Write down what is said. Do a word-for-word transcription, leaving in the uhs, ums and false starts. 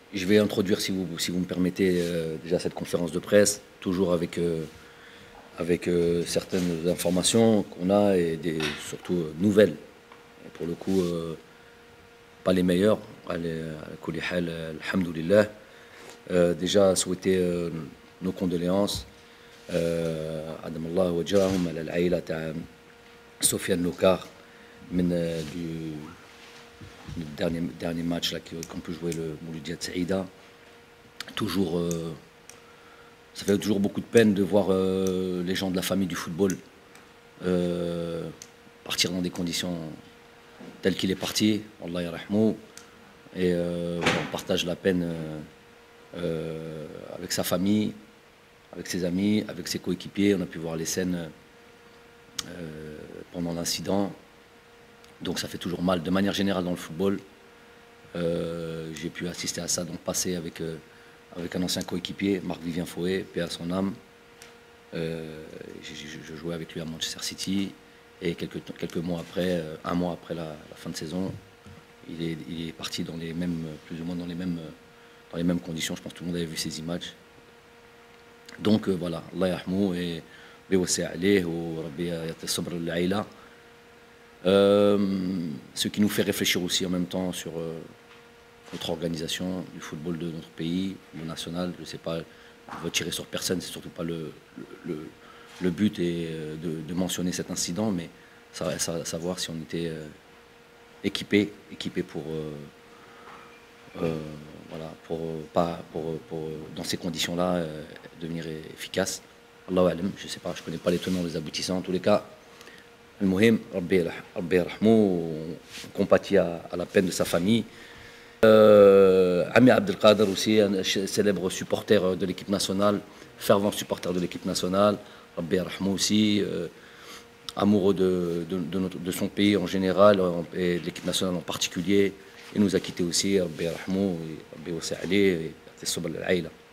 je vais introduire, si vous, si vous me permettez, euh, déjà cette conférence de presse, toujours avec, euh, avec euh, certaines informations qu'on a et des, surtout euh, nouvelles. Et pour le coup, euh, pas les meilleures. Alhamdoulilah. Euh, déjà, souhaiter euh, nos condoléances. عدم الله وجاههم على العائلة تاع سفيان لوكار من du, du dernier, dernier match là qu'on peut jouer le Mouloudia Saïda. Toujours, euh, ça fait toujours beaucoup de peine de voir euh, les gens de la famille du football euh, partir dans des conditions telles qu'il est parti. Allah yarahmou. Et euh, voilà, on partage la peine euh, euh, avec sa famille, avec ses amis, avec ses coéquipiers. On a pu voir les scènes euh, pendant l'incident. Donc ça fait toujours mal. De manière générale dans le football, euh, j'ai pu assister à ça dans le passé avec, euh, avec un ancien coéquipier, Marc-Vivien Fouet, paix à son âme. Euh, je, je jouais avec lui à Manchester City. Et quelques, quelques mois après, euh, un mois après la, la fin de saison, il est, il est parti dans les mêmes, plus ou moins dans les mêmes, dans les mêmes conditions. Je pense que tout le monde avait vu ces images. Donc euh, voilà, Allah yahmou et béwassi alayh ou rabbi yati sabr al-aïla. Ce qui nous fait réfléchir aussi en même temps sur euh, notre organisation du football de notre pays, le national. Je ne sais pas, on veut tirer sur personne, c'est surtout pas le, le, le, le but est de, de mentionner cet incident, mais ça, ça, savoir si on était euh, équipé, équipé pour, euh, euh, voilà, pour, pas, pour, pour dans ces conditions-là euh, devenir efficace. Allahu alam, je ne sais pas, je ne connais pas les tenants, les aboutissants. En tous les cas, Al-Muhim, Rabbi yarhamou, on compatit à, à la peine de sa famille. Euh, Ami Abdelkader aussi, un célèbre supporter de l'équipe nationale, fervent supporter de l'équipe nationale. Rabbi yarhamou aussi, euh, amoureux de, de, de, notre, de son pays en général et de l'équipe nationale en particulier. Il nous a quittés aussi, Rabbi yarhamou, Rabbi wasi alayh, Rabbi sabr al-aïla.